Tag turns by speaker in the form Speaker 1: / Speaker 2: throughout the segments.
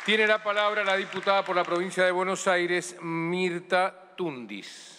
Speaker 1: Tiene la palabra la diputada por la provincia de Buenos Aires, Mirta Tundis.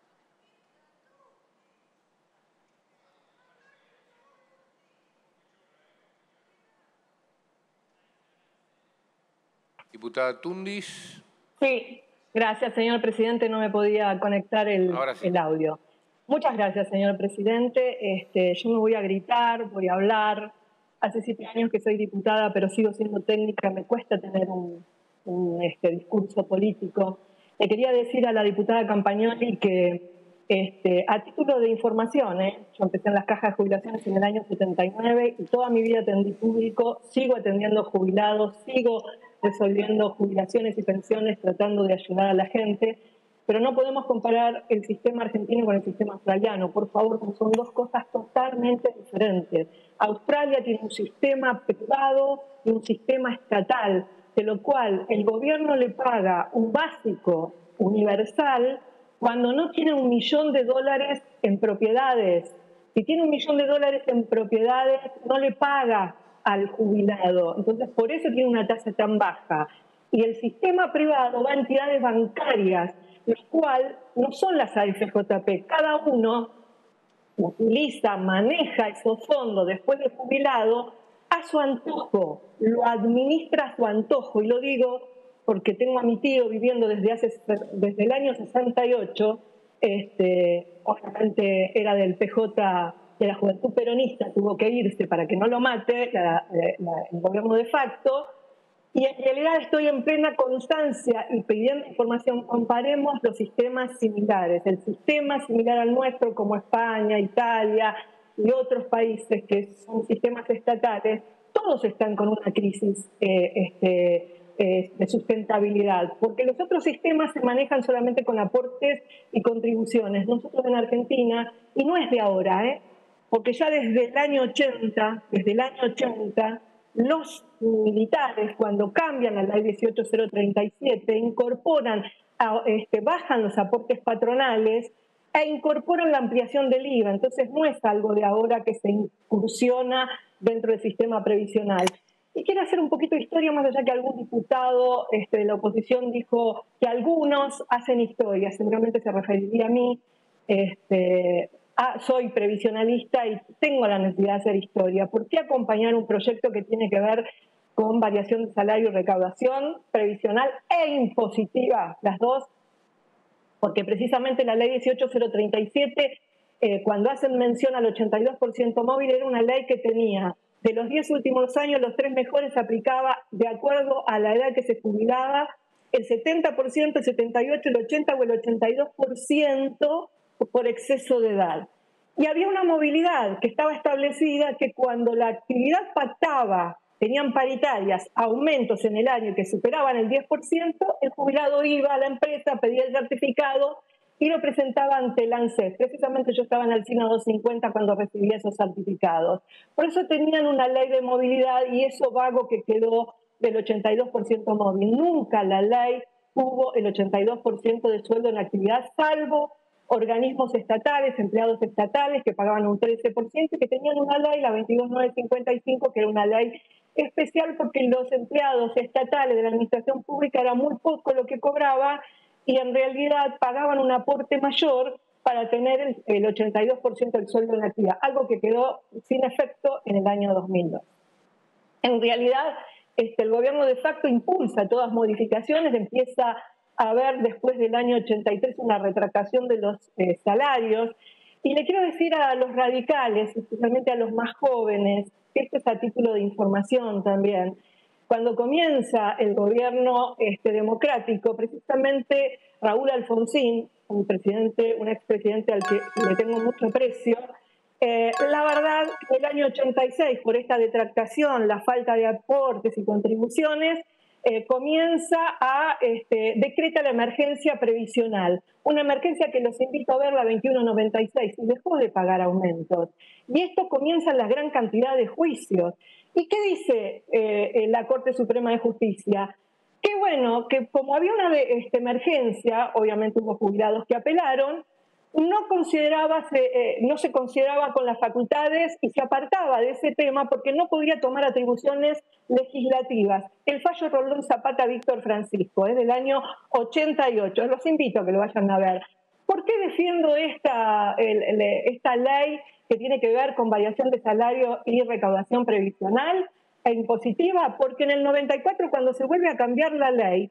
Speaker 1: Diputada Tundis.
Speaker 2: Sí, gracias, señor presidente. No me podía conectar el audio. Muchas gracias, señor presidente. Yo no voy a gritar, voy a hablar. Hace 7 años que soy diputada, pero sigo siendo técnica. Me cuesta tener un discurso político. Le quería decir a la diputada Campagnoli que, a título de información, yo empecé en las cajas de jubilaciones en el año 79 y toda mi vida atendí público, sigo atendiendo jubilados, sigo resolviendo jubilaciones y pensiones, tratando de ayudar a la gente, pero no podemos comparar el sistema argentino con el sistema australiano, por favor, porque son dos cosas totalmente diferentes. Australia tiene un sistema privado y un sistema estatal, de lo cual el gobierno le paga un básico universal cuando no tiene $1 millón en propiedades. Si tiene $1 millón en propiedades, no le paga al jubilado. Entonces, por eso tiene una tasa tan baja. Y el sistema privado va a entidades bancarias, las cuales no son las AFJP. Cada uno utiliza, maneja esos fondos después de jubilado a su antojo, lo administra a su antojo. Y lo digo porque tengo a mi tío viviendo desde el año 68, obviamente era del PJ, de la Juventud Peronista, tuvo que irse para que no lo mate el gobierno de facto, y en realidad estoy en plena constancia y pidiendo información. Comparemos los sistemas similares, el sistema similar al nuestro como España, Italia y otros países que son sistemas estatales, todos están con una crisis de sustentabilidad, porque los otros sistemas se manejan solamente con aportes y contribuciones. Nosotros en Argentina, y no es de ahora, porque ya desde el año 80, los militares, cuando cambian la ley 18037, incorporan, bajan los aportes patronales e incorporan la ampliación del IVA. Entonces no es algo de ahora que se incursiona dentro del sistema previsional. Y quiero hacer un poquito de historia, más allá que algún diputado de la oposición dijo que algunos hacen historia, seguramente se referiría a mí. Soy previsionalista y tengo la necesidad de hacer historia. ¿Por qué acompañar un proyecto que tiene que ver con variación de salario y recaudación previsional e impositiva, las dos? Porque precisamente la ley 18037, cuando hacen mención al 82% móvil, era una ley que tenía, de los 10 últimos años, los 3 mejores se aplicaba de acuerdo a la edad que se jubilaba, el 70%, el 78%, el 80% o el 82% por exceso de edad. Y había una movilidad que estaba establecida, que cuando la actividad pactaba, tenían paritarias, aumentos en el año que superaban el 10%, el jubilado iba a la empresa, pedía el certificado y lo presentaba ante el ANSES. Precisamente yo estaba en Alsina 250 cuando recibí esos certificados. Por eso tenían una ley de movilidad y eso vago que quedó del 82% móvil. Nunca la ley tuvo el 82% de sueldo en actividad, salvo organismos estatales, empleados estatales que pagaban un 13% y que tenían una ley, la 22955, que era una ley especial porque los empleados estatales de la administración pública era muy poco lo que cobraba y en realidad pagaban un aporte mayor para tener el 82% del sueldo en la actividad, algo que quedó sin efecto en el año 2002. En realidad, el gobierno de facto impulsa todas modificaciones, empieza a haber después del año 83 una retractación de los salarios. Y le quiero decir a los radicales, especialmente a los más jóvenes, que esto es a título de información también, cuando comienza el gobierno democrático, precisamente Raúl Alfonsín, un expresidente al que le tengo mucho aprecio, la verdad, el año 86, por esta detractación, la falta de aportes y contribuciones, comienza a decreta la emergencia previsional, una emergencia que los invito a ver, la 2196, y dejó de pagar aumentos. Y esto comienza la gran cantidad de juicios. ¿Y qué dice la Corte Suprema de Justicia? Que bueno, que como había una emergencia, obviamente hubo jubilados que apelaron, no se consideraba con las facultades y se apartaba de ese tema porque no podía tomar atribuciones legislativas. El fallo Rolón Zapata Víctor Francisco, es del año 88. Los invito a que lo vayan a ver. ¿Por qué defiendo esta ley que tiene que ver con variación de salario y recaudación previsional e impositiva? Porque en el 94, cuando se vuelve a cambiar la ley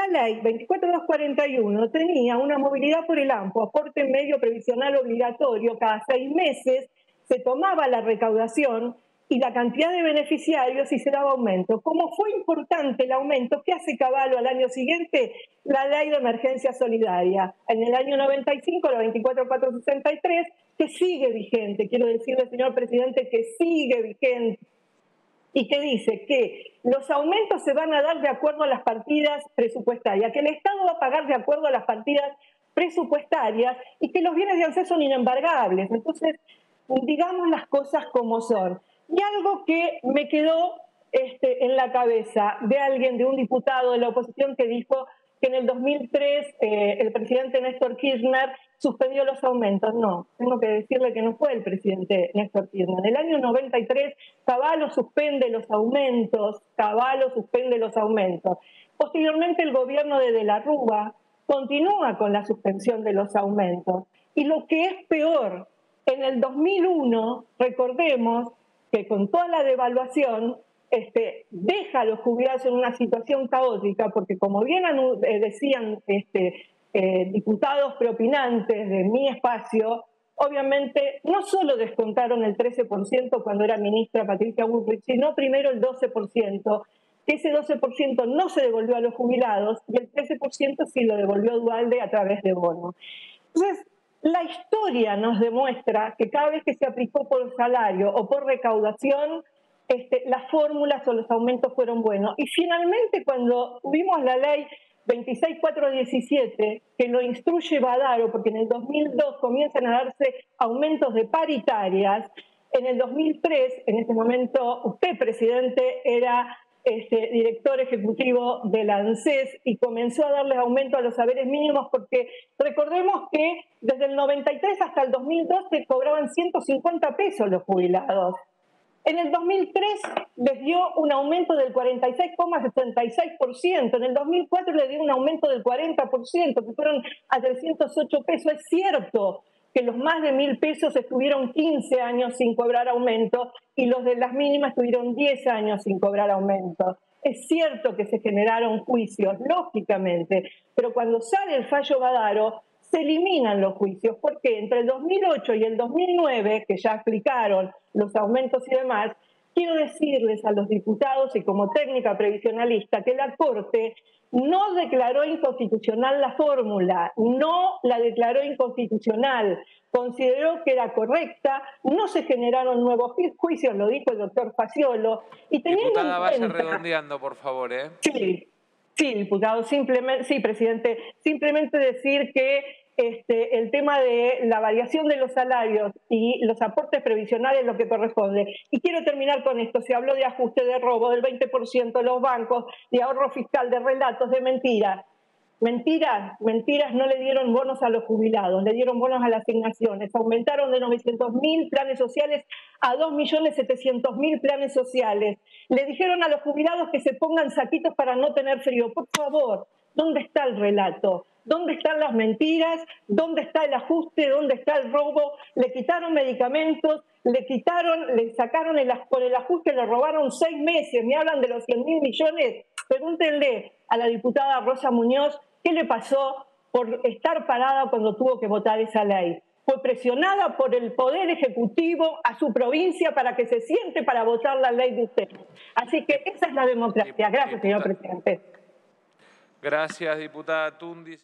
Speaker 2: 24241 tenía una movilidad por el AMPO, aporte medio previsional obligatorio, cada 6 meses se tomaba la recaudación y la cantidad de beneficiarios y se daba aumento. Como fue importante el aumento, ¿qué hace Cavallo al año siguiente? La ley de emergencia solidaria. En el año 95, la 24463, que sigue vigente. Quiero decirle, señor presidente, que sigue vigente. Y que dice que los aumentos se van a dar de acuerdo a las partidas presupuestarias, que el Estado va a pagar de acuerdo a las partidas presupuestarias y que los bienes de ANSES son inembargables. Entonces, digamos las cosas como son. Y algo que me quedó en la cabeza de un diputado de la oposición que dijo que en el 2003 el presidente Néstor Kirchner suspendió los aumentos. No, tengo que decirle que no fue el presidente Néstor Kirchner. En el año 93, Cavallo suspende los aumentos. Posteriormente, el gobierno de la Rúa continúa con la suspensión de los aumentos. Y lo que es peor, en el 2001, recordemos que con toda la devaluación, deja a los jubilados en una situación caótica, porque como bien decían diputados preopinantes de Mi Espacio, obviamente no solo descontaron el 13% cuando era ministra Patricia Bullrich, sino primero el 12%, que ese 12% no se devolvió a los jubilados y el 13% sí lo devolvió Duhalde a través de bonos. Entonces, la historia nos demuestra que cada vez que se aplicó por salario o por recaudación, las fórmulas o los aumentos fueron buenos. Y finalmente, cuando tuvimos la ley 26417, que lo instruye Badaro, porque en el 2002 comienzan a darse aumentos de paritarias, en el 2003, en ese momento usted, presidente, era director ejecutivo de la ANSES y comenzó a darles aumento a los saberes mínimos, porque recordemos que desde el 93 hasta el 2012 cobraban 150 pesos los jubilados. En el 2003 les dio un aumento del 46,76%, en el 2004 les dio un aumento del 40%, que fueron a 308 pesos. Es cierto que los más de 1.000 pesos estuvieron 15 años sin cobrar aumento y los de las mínimas estuvieron 10 años sin cobrar aumento. Es cierto que se generaron juicios, lógicamente, pero cuando sale el fallo Badaro, se eliminan los juicios, porque entre el 2008 y el 2009, que ya aplicaron los aumentos y demás, quiero decirles a los diputados y como técnica previsionalista que la Corte no declaró inconstitucional la fórmula, no la declaró inconstitucional, consideró que era correcta, no se generaron nuevos juicios, lo dijo el doctor Faciolo. Y teniendo
Speaker 1: diputada,
Speaker 2: en cuenta,
Speaker 1: vaya redondeando, por favor, ¿eh?
Speaker 2: Sí, diputado, sí, presidente, simplemente decir que el tema de la variación de los salarios y los aportes previsionales es lo que corresponde. Y quiero terminar con esto. Se habló de ajuste, de robo, del 20% de los bancos, de ahorro fiscal, de relatos, de mentiras. Mentiras, no le dieron bonos a los jubilados, le dieron bonos a las asignaciones. Aumentaron de 900.000 planes sociales a 2.700.000 planes sociales. Le dijeron a los jubilados que se pongan saquitos para no tener frío. Por favor, ¿dónde está el relato? ¿Dónde están las mentiras? ¿Dónde está el ajuste? ¿Dónde está el robo? Le quitaron medicamentos, le sacaron por el ajuste, le robaron 6 meses. Me hablan de los 100.000 millones. Pregúntenle a la diputada Rosa Muñoz qué le pasó por estar parada cuando tuvo que votar esa ley. Fue presionada por el Poder Ejecutivo a su provincia para que se siente para votar la ley de ustedes. Así que esa es la democracia. Gracias, señor presidente.
Speaker 1: Gracias, diputada Tundis.